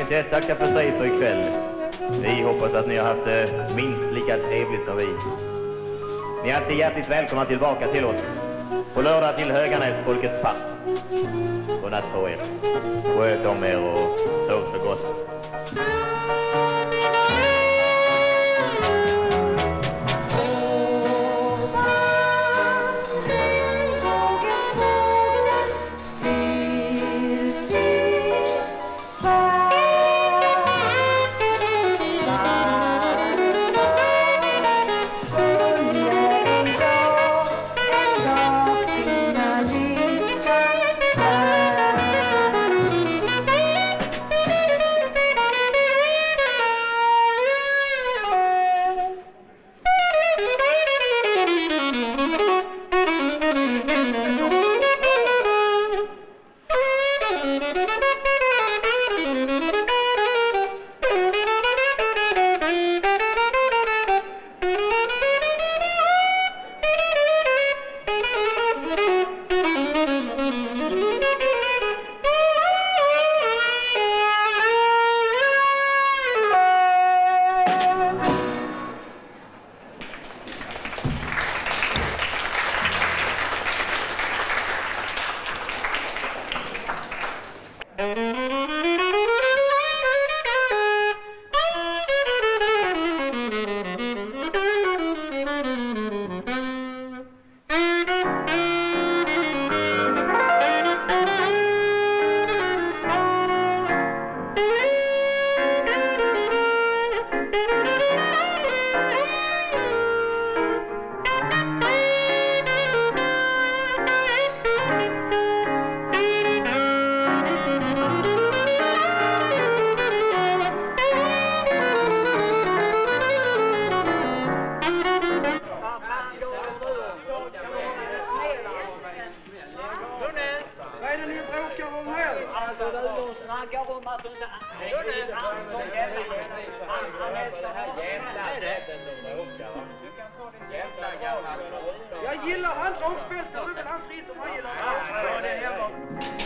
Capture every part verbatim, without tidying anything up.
inget att tacka för sig för ikväll. Vi hoppas att ni har haft det minst lika trevligt som vi. Ni är alltid hjärtligt välkomna tillbaka till oss på lördag till Höganäs Folkets park. Godnatt på er. Sköt om er och sov så gott. Jag gillar han dragspel, står det väl han fritt om han gillar dragspel.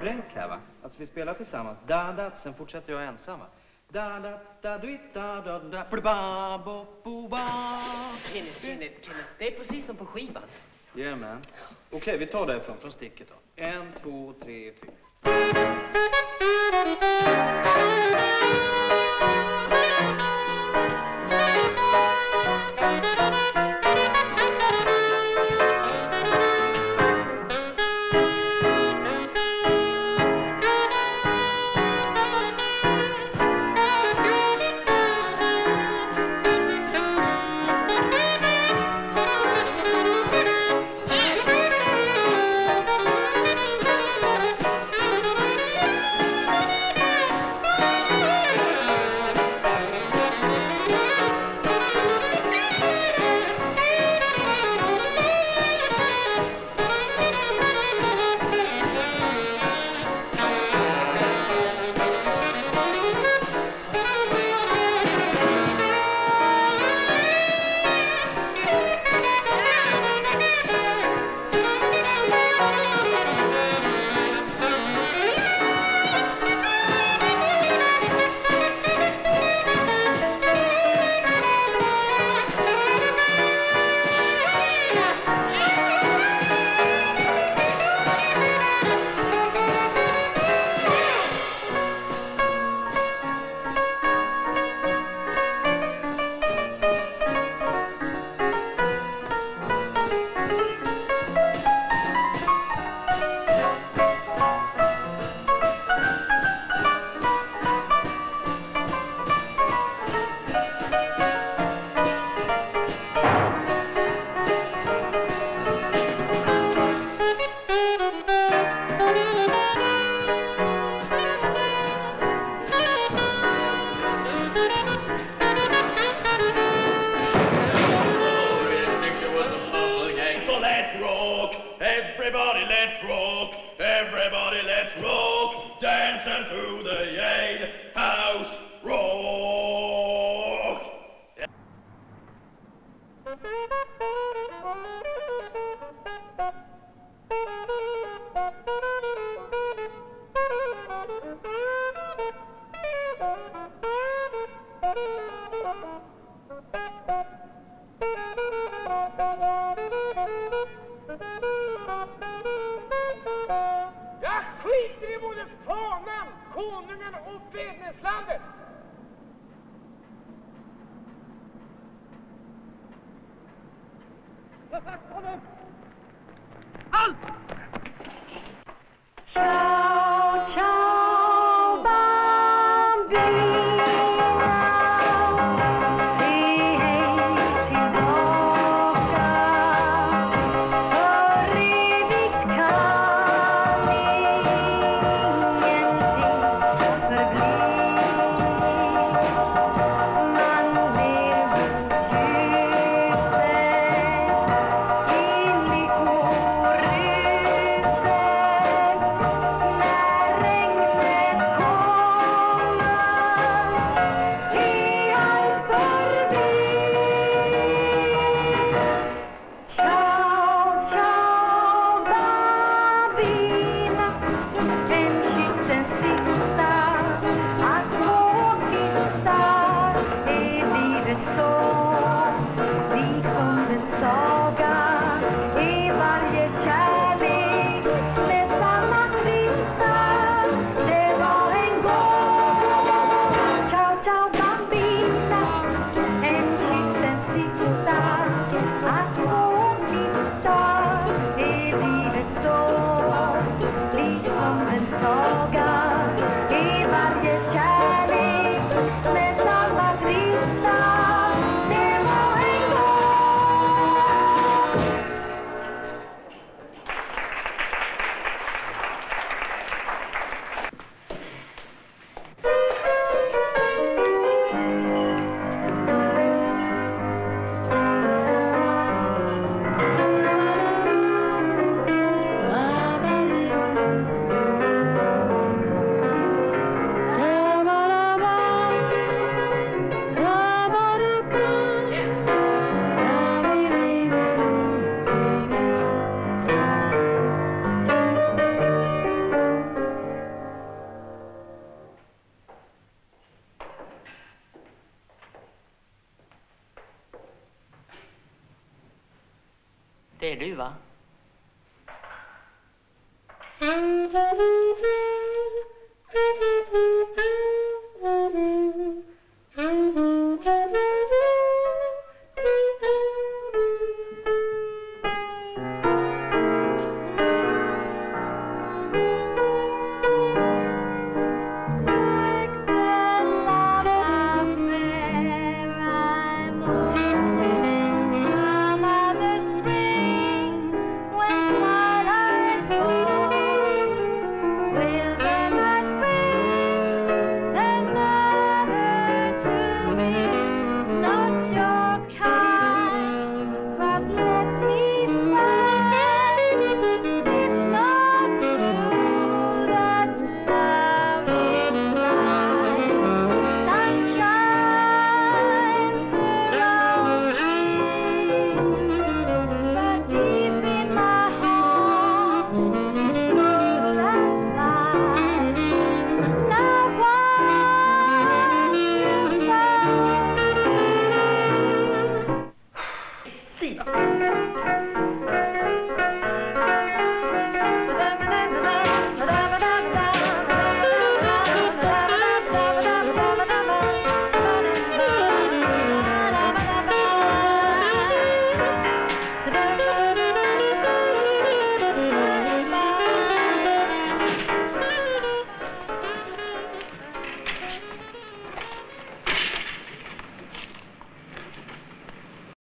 dränk här, va? Alltså vi spelar tillsammans. Da, da, sen fortsätter jag ensam, va? Da, da, da, du, da, da, da, ba, ba, bo, bo, ba. Kenneth, Kenneth, Kenneth. Det är precis som på skivan. Yeah, man. Okej, okay, vi tar det från, från sticket då. En, två, tre, fyra. Jag skiter i både fanan, konungen och fäderneslandet. Ta fast honom! Allt! Ciao, ciao, bambina. Säg hej tillbaka. För evigt kan ingenting förbli. Man ler mot ljuset in i koruset. När regnet kommer är allt förbi. Ciao, ciao, bambina. En kyss den sista att vågvista är livet så. Liksom en saga är varje kärlek med samma trista. Det var en gång. Ciao, ciao, bambina. En kyss den sista att vågvista är livet så. Liksom en saga är varje kärlek med samma trista. Det var en gång. Det är du, va?